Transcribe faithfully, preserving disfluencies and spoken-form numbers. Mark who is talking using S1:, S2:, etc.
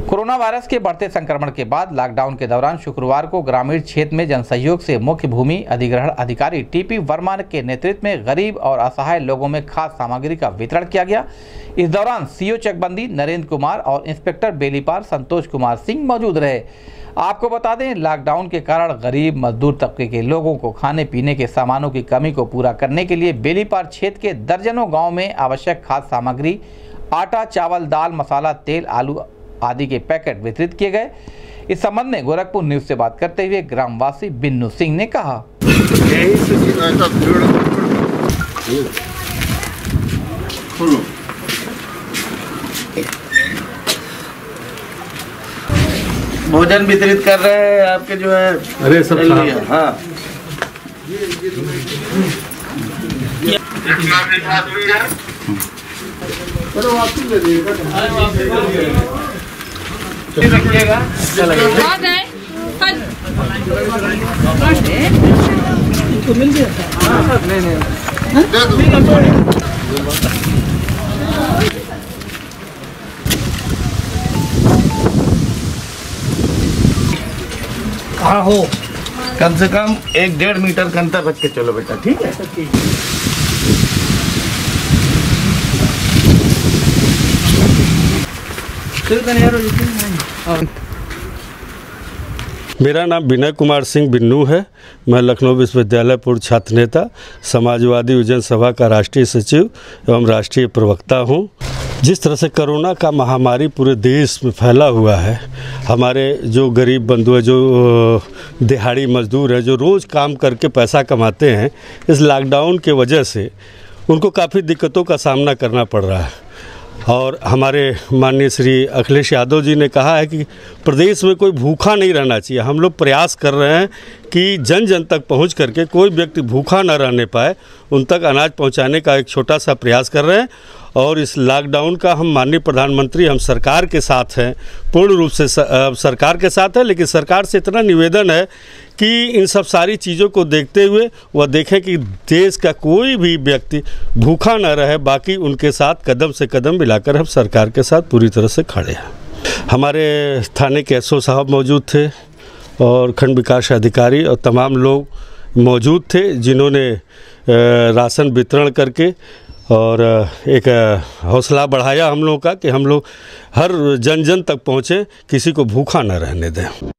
S1: Corona virus के बढ़ते संक्रमण के बाद लॉकडाउन के दौरान शुक्रवार को ग्रामीण क्षेत्र में जनसहयोग से मुख्य भूमि अधिग्रहण अधिकारी टीपी वर्मा के नेतृत्व में गरीब और असहाय लोगों में खाद्य सामग्री का वितरण किया गया। इस दौरान सीओ चकबंदी नरेंद्र कुमार और इंस्पेक्टर बेलीपार संतोष कुमार सिंह मौजूद रहे। आपको बता दें, लॉकडाउन के कारण गरीब मजदूर तबके के लोगों को खाने पीने के सामानों की कमी को पूरा करने के लिए बेलीपार क्षेत्र के दर्जनों गाँव में आवश्यक खाद्य सामग्री आटा, चावल, दाल, मसाला, तेल, आलू आदि के पैकेट वितरित किए गए। इस संबंध में गोरखपुर न्यूज से बात करते हुए ग्रामवासी बिन्नू सिंह ने कहा,
S2: भोजन वितरित कर रहे हैं आपके जो है।
S3: अरे सब
S2: हाँ रखिएगा। मिल गया नहीं नहीं कहाँ हो? कम से कम एक डेढ़ मीटर का अंतर रख के चलो बेटा, ठीक है?
S3: मेरा नाम विनय कुमार सिंह बिन्नू है। मैं लखनऊ विश्वविद्यालय पूर्व छात्र नेता, समाजवादी युवजन सभा का राष्ट्रीय सचिव एवं राष्ट्रीय प्रवक्ता हूँ। जिस तरह से कोरोना का महामारी पूरे देश में फैला हुआ है, हमारे जो गरीब बंधु है, जो दिहाड़ी मजदूर है, जो रोज़ काम करके पैसा कमाते हैं, इस लॉकडाउन के वजह से उनको काफ़ी दिक्कतों का सामना करना पड़ रहा है। और हमारे माननीय श्री अखिलेश यादव जी ने कहा है कि प्रदेश में कोई भूखा नहीं रहना चाहिए। हम लोग प्रयास कर रहे हैं कि जन जन तक पहुंच करके कोई व्यक्ति भूखा न रहने पाए, उन तक अनाज पहुंचाने का एक छोटा सा प्रयास कर रहे हैं। और इस लॉकडाउन का हम माननीय प्रधानमंत्री, हम सरकार के साथ हैं, पूर्ण रूप से सरकार के साथ है। लेकिन सरकार से इतना निवेदन है कि इन सब सारी चीज़ों को देखते हुए वह देखें कि देश का कोई भी व्यक्ति भूखा न रहे। बाकी उनके साथ कदम से कदम मिलाकर हम सरकार के साथ पूरी तरह से खड़े हैं। हमारे थाने के एस ओ साहब मौजूद थे और खंड विकास अधिकारी और तमाम लोग मौजूद थे, जिन्होंने राशन वितरण करके और एक हौसला बढ़ाया हम लोगों का कि हम लोग हर जन जन तक पहुँचें, किसी को भूखा न रहने दें।